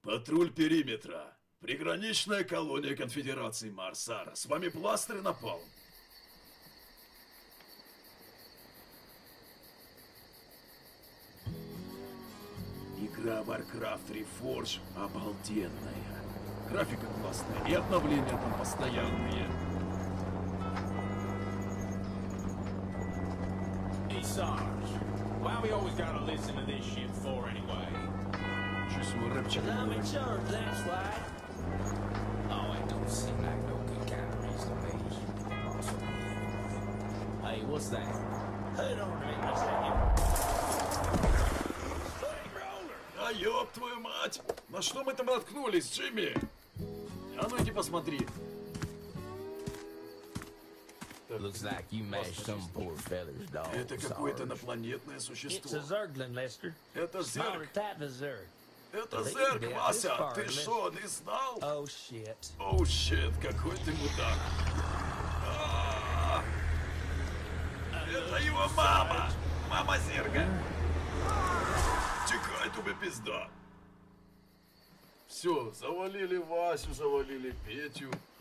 Патруль периметра. Приграничная колония Конфедерации Марсара. С вами Бластер и Напалм. Игра Warcraft Reforged обалденная. Графика классная и обновления там постоянные. Hey Sarge, why we always gotta listen to this shit for anyway? Чувствую рэпчик. I'm in charge, that's why. Oh, it don't seem like no good kind of reason to me. Hey, what's that? Hold on a minute, a second. А ёб твою мать! На что мы там наткнулись, Джимми? А ну иди посмотри. Looks like you mashed some poor fella's dog. Это какое-то Sarge. инопланетное It's a существо. Zerglin, Lester. Это Smaller Зерк. type of Zerg. Это Зерк, Вася. Ты шо, не знал? Oh, shit. Оу, щет, какой ты мудак. А! Это его мама! Мама Зерга! Тикай, тебе пизда! Все, завалили Васю, завалили Петю.